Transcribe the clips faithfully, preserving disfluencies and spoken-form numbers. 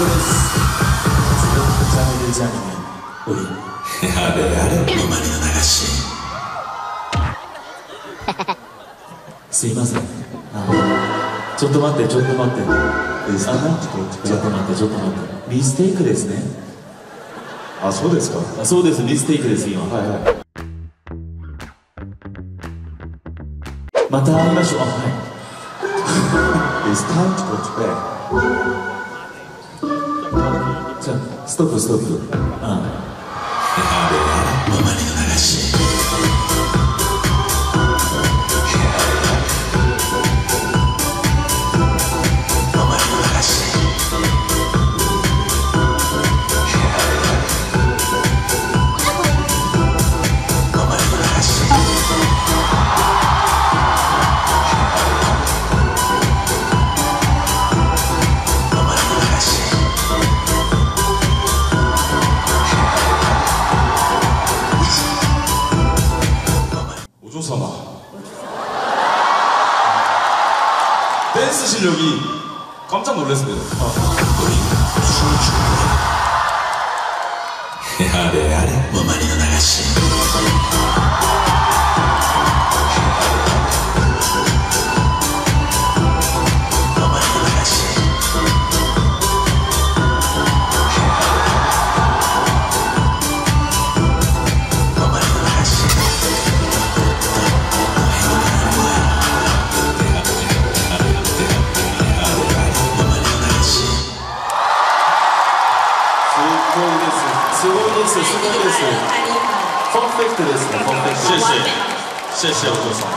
잠에 들지 않으면 우리 야래 야래 어머니의 아가씨. すいません。あ、ちょっと待ってちょっと待って。あのちょっと待ってちょっと待って。ミステイクですね。 あ、そうですか。 あ、そうです。ミステイクです今。 はいはい。 また会いましょう。あ、はい。 It's time to go to bed. じゃあストップストップ。ああ。ママに流し。ママに流し。ママに流し。 오조사마. 댄스 실력이 깜짝 놀랐습니다. 야래 야래 마마니의 아가씨.すごいです、すごいです。パーフェクトですね、パーフェクト。谢谢、谢谢お嬢さん。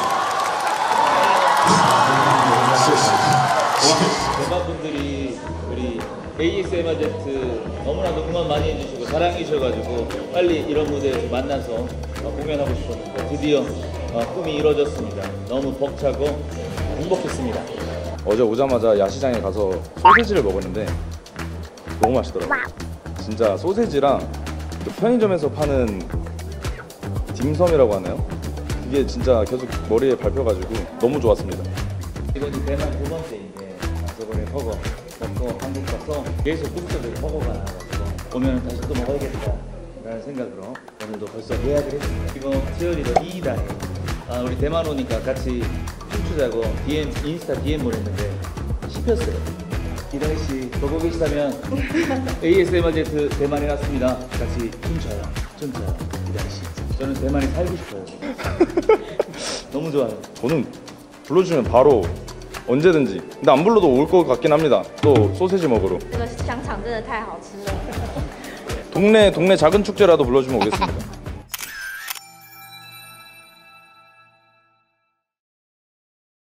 대만분들이 우리 에이에스엠아르 너무나도 응원 많이 해주시고 사랑해주셔가지고 빨리 이런 무대에서 만나서 공연하고 싶었는데 드디어 꿈이 이루어졌습니다. 너무 벅차고 행복했습니다. 어제 오자마자 야시장에 가서 소세지를 먹었는데 너무 맛있더라고요. 진짜 소세지랑 그 편의점에서 파는 딤섬이라고 하나요? 그게 진짜 계속 머리에 밟혀가지고 너무 좋았습니다. 이번이 대만 두 번째인데 저번에 버거 먹고 한국 가서 계속 꿈속에 버거가 나와가지고 오면 다시 또 먹어야겠다 라는 생각으로 오늘도 벌써 예약을 했습니다. 이번 칠월이도 이 일에 아, 우리 대만 오니까 같이 춤추자고 디엠, 인스타 디엠 보냈는데 씹혔어요. 기다리씨 보고 계시다면 에이에스엠아르 대만에 왔습니다. 같이 춤춰요. 춤춰요. 기다리씨. 저는 대만에 살고 싶어요. 너무 좋아요. 저는 불러주시면 바로 언제든지. 근데 안 불러도 올 것 같긴 합니다. 또 소세지 먹으러. 这个香肠真的太好吃了。 동네 동네 작은 축제라도 불러주면 오겠습니다.